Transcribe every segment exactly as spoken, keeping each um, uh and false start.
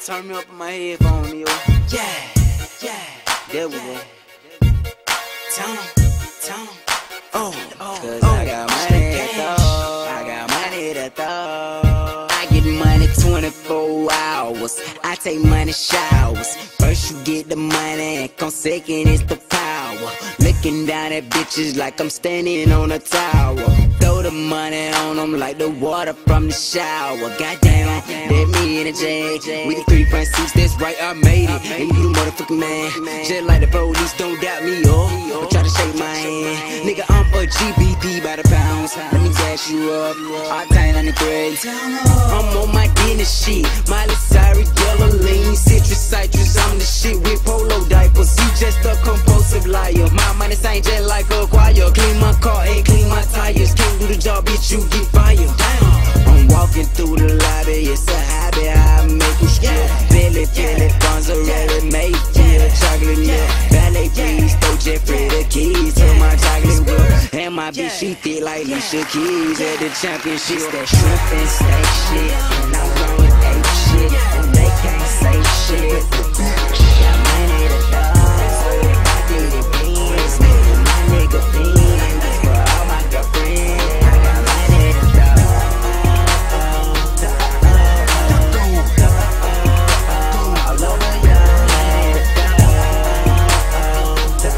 Turn me up in my headphone, yo. Yeah, yeah. There we go. Tell 'em, tell 'em. Oh, oh, cause oh, I got money to throw. I got money to throw. I get money twenty-four hours. I take money showers. First you get the money, and come second is the power. Looking down at bitches like I'm standing on a tower. Throw the money on them like the water from the shower. Goddamn, that me in the J. With the three front seats, that's right, I made it. And you the motherfucking man. Just like the police, don't doubt me, oh. But try to shake my hand. Nigga, I'm a G B P by the pounds. Let me gas you up. Octane on the gray. I'm on my Guinness shit. Miley Cyrus, yellow lean, citrus, citrus. I'm the shit with polo diapers. You just a compulsive liar. My money ain't just like a choir. Clean my car and clean my tires. Can't do the job, bitch, you get fired. Damn. I'm walking through the lobby. It's a hobby. I make you strip. Billy, Billy, Bonzo, ready made. Yeah, chocolate milk. Ballet, please. Throw Jeffrey the keys to my chocolate whip. And my bitch, she thick like Alicia Keys at the championship. That shrimp and steak shit. And I'm going ape shit. And they can't say shit. Got money to throw. I did it beans. My nigga beans. For all my girlfriends. I got money to throw. All over your money to throw.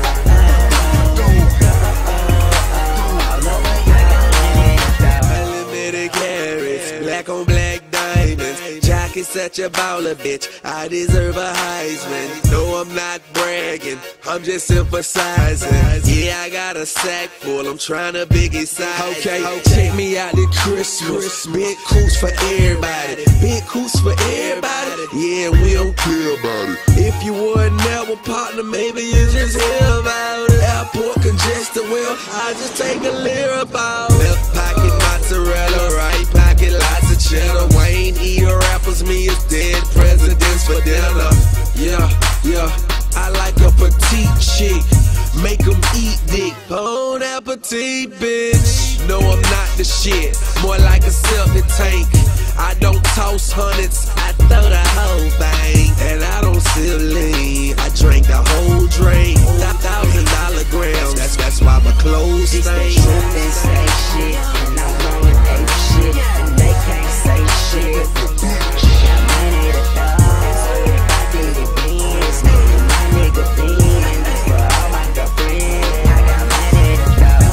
All over your money to throw. Unlimited carrots, black on black diamonds. Jock is such a baller, bitch. I deserve a Heisman. No, I'm not bragging, I'm just emphasizing. Yeah, I got a sack full, I'm trying to biggie size. Okay, check me out the Christmas. Big coots for everybody. Big coots for everybody. Yeah, we don't care about it. If you were never partner, maybe you just hear about it. Airport congested, well, I just take a lira about it. Left pocket mozzarella, right pocket lots of cheddar. Wayne E. rappers, me is dead presidents for dinner. Yeah, yeah, I like a petite chick. Make them eat dick. Bon appetit, bitch. No, I'm not the shit. More like a septic tank. I don't toss hundreds, I throw the whole thing. And I don't sell lean, I drink the whole drink. Thousand dollar grams, that's, that's why my clothes stink. Shrimp and steak shit. And I'm going ape shit. And they can't say shit. Got money to throw. I did it beans. My nigga beans. For all my girlfriends. I got money to throw.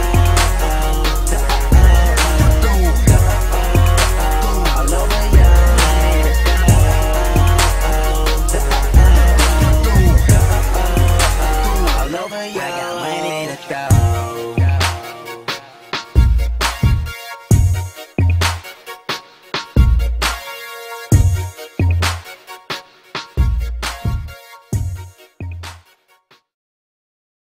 All over your money to throw. All over your money to throw.